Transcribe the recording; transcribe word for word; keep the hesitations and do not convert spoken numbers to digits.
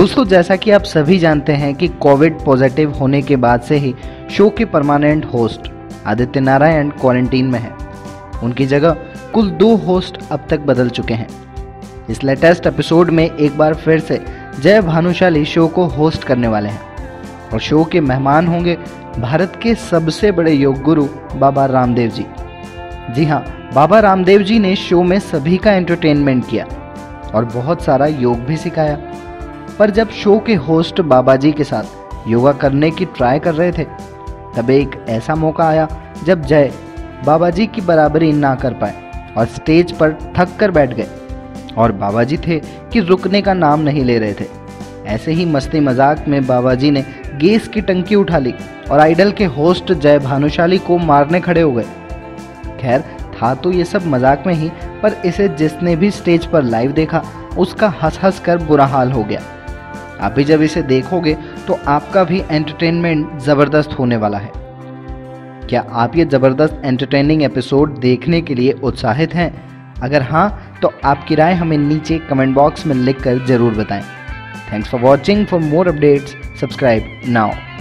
दोस्तों, जैसा कि आप सभी जानते हैं कि कोविड पॉजिटिव होने के बाद से ही शो के permanent host Aditya Narayan quarantine में हैं। उनकी जगह कुल दो होस्ट अब तक बदल चुके हैं। इस लेटेस्ट एपिसोड में एक बार फिर से जय भानुशाली शो को होस्ट करने वाले हैं और शो के मेहमान होंगे भारत के सबसे बड़े योग गुरु बाबा रामदेव जी। जी हाँ, बाबा रामदेव जी ने शो में सभी का एंटरटेनमेंट किया और बहुत सारा योग भी सिखाया। पर जब शो के होस्ट बाबा जी के साथ योगा करने की ट्राई कर रहे थे, तब एक ऐसा मौका आया जब जय बाबा जी की बराबरी ना कर पाए और स्टेज पर थक कर बैठ गए। और बाबा जी थे कि रुकने का नाम नहीं ले रहे थे। ऐसे ही मस्ती मजाक में बाबा जी ने गैस की टंकी उठा ली और आइडल के होस्ट जय भानुशाली को मारने खड़े हो गए। खैर, था तो ये सब मजाक में ही, पर इसे जिसने भी स्टेज पर लाइव देखा उसका हंस हंस कर बुरा हाल हो गया। आप भी जब इसे देखोगे तो आपका भी एंटरटेनमेंट ज़बरदस्त होने वाला है। क्या आप ये ज़बरदस्त एंटरटेनिंग एपिसोड देखने के लिए उत्साहित हैं? अगर हाँ, तो आपकी राय हमें नीचे कमेंट बॉक्स में लिखकर ज़रूर बताएं। Thanks for watching. For more updates subscribe now.